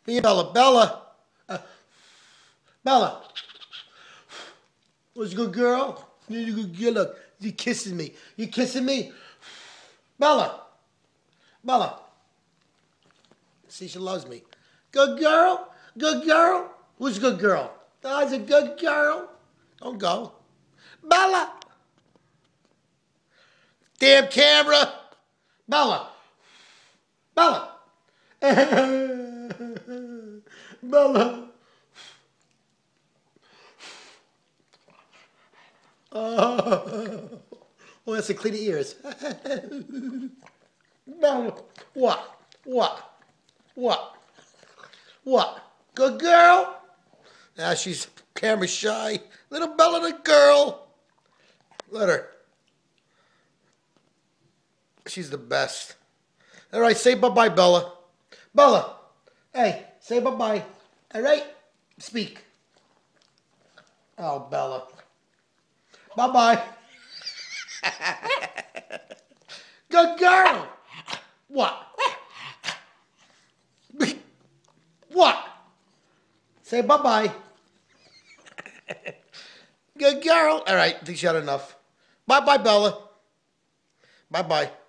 Hey, Bella. Bella. Bella. What's a good girl? You're a good girl. Look, you kissing me. You kissing me? Bella. Bella. See, she loves me. Good girl? Good girl? Who's a good girl? That's a good girl. Don't go. Bella. Damn camera. Bella. Bella. Bella. Oh, that's to clean the ears. Bella. What? What? What? What? Good girl? Now she's camera shy. Little Bella the girl. Let her. She's the best. All right, say bye-bye, Bella. Bella, hey, say bye-bye. All right? Speak. Oh, Bella. Bye-bye. Good girl. What? What? Say bye-bye. Good girl. All right, I think she had enough. Bye-bye, Bella. Bye-bye.